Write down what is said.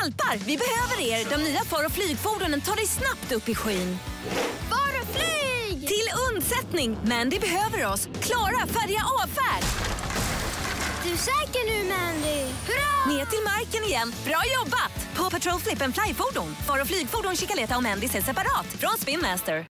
hjälpar! Vi behöver er! De nya far- och flygfordonen tar dig snabbt upp i skyn. Far och flyg! Till undsättning, men det behöver oss. Klara, färdiga, avfärd! Du är säker nu, Mandy? Hurra! Ner till marken igen. Bra jobbat! På Patrol Flip and Fly-fordon. Far- och flygfordon Chikaleta och Mandy ses separat från Spin Master.